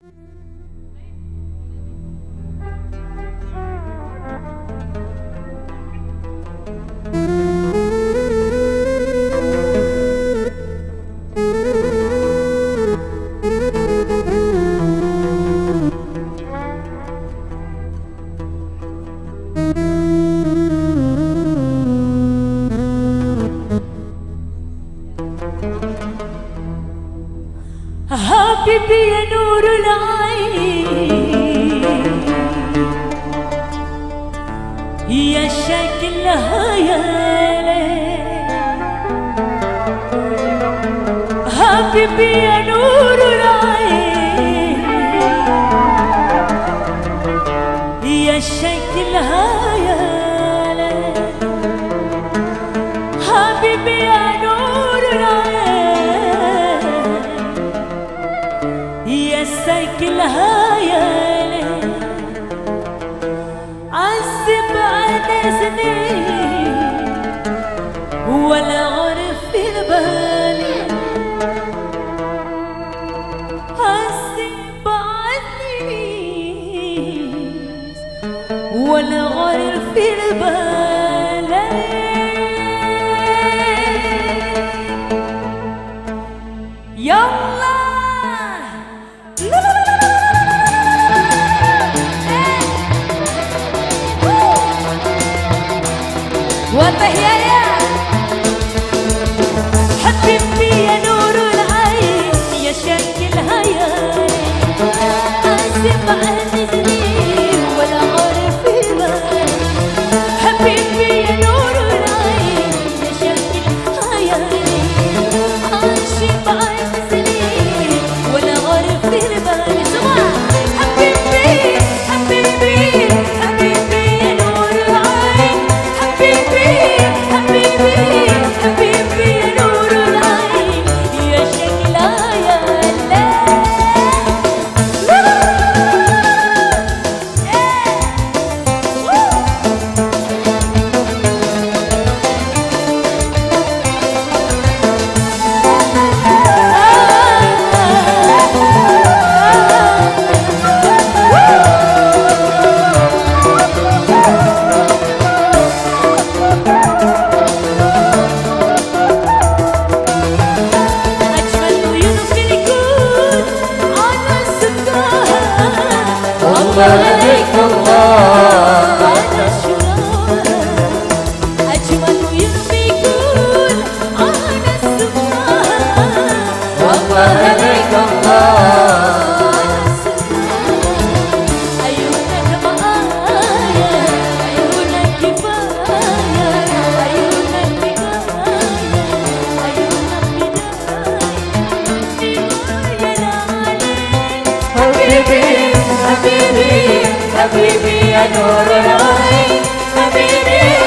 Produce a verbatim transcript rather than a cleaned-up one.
حبيبي يا نور العين يا شكلها يا حبيبي يا نور العين يا شكلها يا حبيبي يا نور العين يا شكلها يا عذب على سنين ولا غرف في بالي عذب على ولا غرف في بالي يلا وتحيا حبيبي يا نور العين يا شكلها يا عازم عهد سنين ولا غرف في بالي حبيبي يا نور العين يا شكلها يا عازم عهد سنين ولا غرف في بالي سمع حبيبي حبيبي حبيبي يا نور العين حبيبي حبيبي حبيبي يا نور العين يا شكلها يا عليك الله على شراها أجمل يرميكون على السماء والله عليك الله على السماء عيونك معايا عيونك كفاية عيونك بداية عيونك بداية نهاية حبيبي حبيبي حبيبي يا نور العين حبيبي